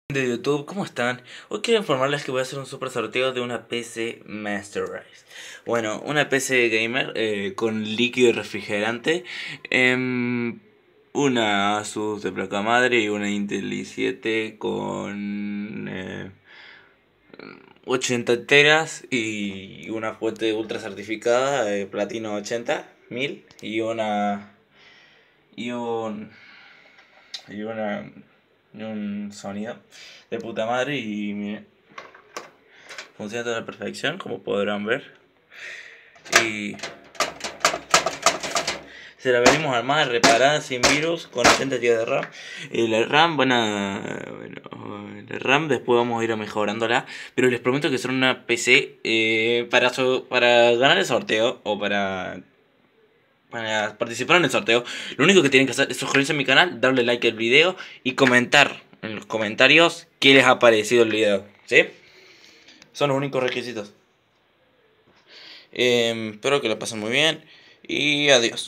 De YouTube, ¿cómo están? Hoy quiero informarles que voy a hacer un super sorteo de una PC Master Race. Bueno, una PC gamer con líquido y refrigerante, una Asus de placa madre y una Intel i7 con 80 teras y una fuente ultra certificada, platino 80.000 y un y una y un sonido de puta madre y miren, funciona a la perfección como podrán ver y se la venimos armada, reparada, sin virus, con 80 GB de RAM. La RAM, la RAM después vamos a ir mejorándola, pero les prometo que será una PC para ganar el sorteo o para participar en el sorteo. Lo único que tienen que hacer es suscribirse a mi canal, darle like al video y comentar en los comentarios qué les ha parecido el video, ¿sí? Son los únicos requisitos. Espero que lo pasen muy bien y adiós.